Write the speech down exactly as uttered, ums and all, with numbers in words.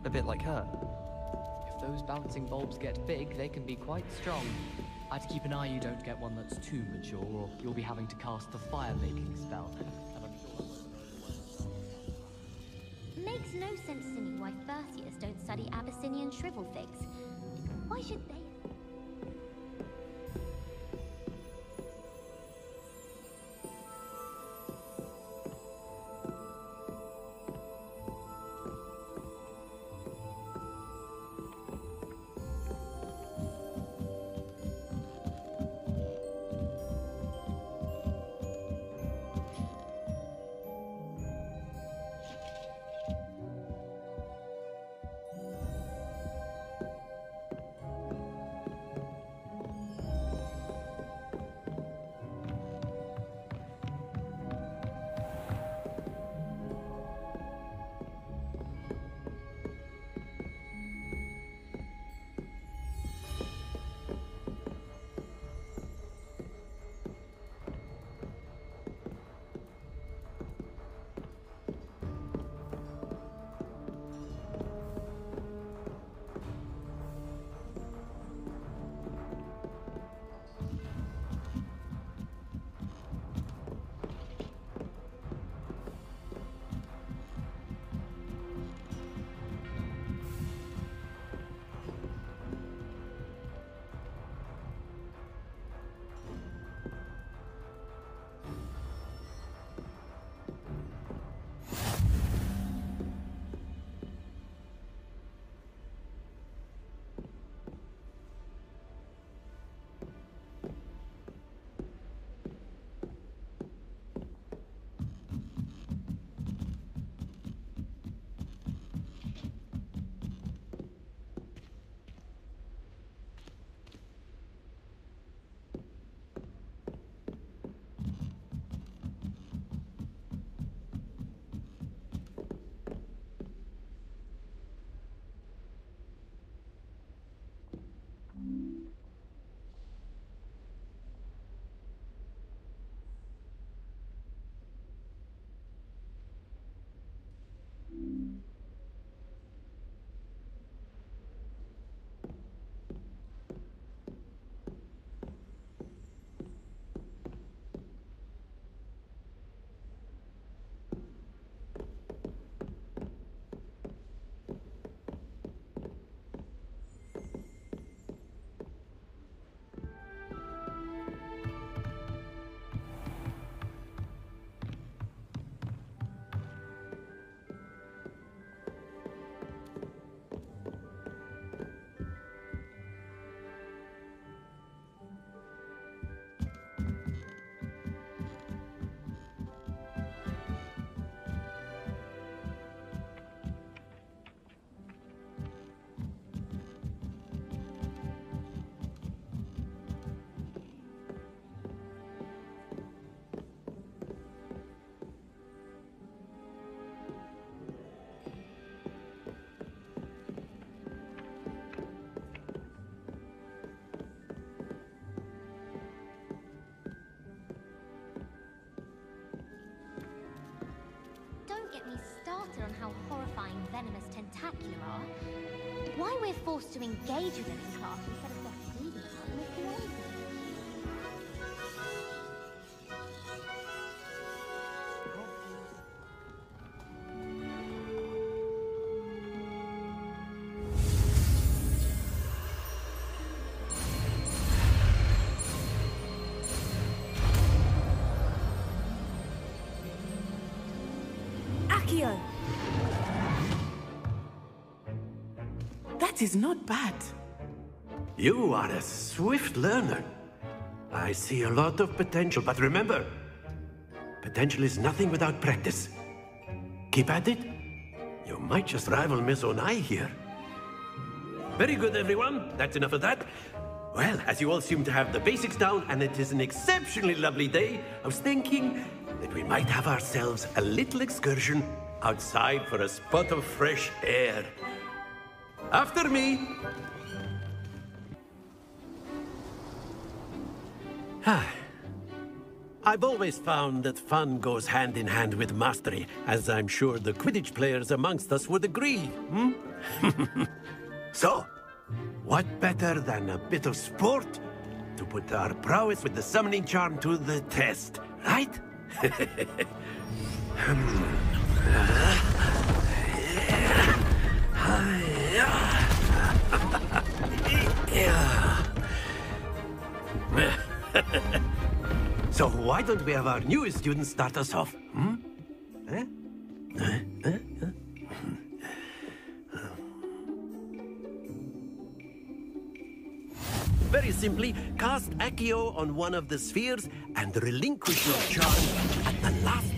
A bit like her. If those bouncing bulbs get big, they can be quite strong. I'd keep an eye you don't get one that's too mature, or you'll be having to cast the fire-making spell. And I'm sure Makes no sense to me why First-years don't study Abyssinian shrivel figs. Why should they? Started on how horrifying venomous tentacula are. Why we're forced to engage with them in class instead of just reading about them is beyond me. Accio! That is not bad. You are a swift learner. I see a lot of potential, but remember, potential is nothing without practice. Keep at it. You might just rival Miss Onai here. Very good, everyone. That's enough of that. Well, as you all seem to have the basics down, and it is an exceptionally lovely day, I was thinking that we might have ourselves a little excursion outside for a spot of fresh air. After me! I've always found that fun goes hand in hand with mastery, as I'm sure the Quidditch players amongst us would agree, hmm? So, what better than a bit of sport to put our prowess with the summoning charm to the test, right? So why don't we have our newest student start us off, hmm? Eh? Eh? Eh? Very simply, cast Accio on one of the spheres and relinquish your charge at the last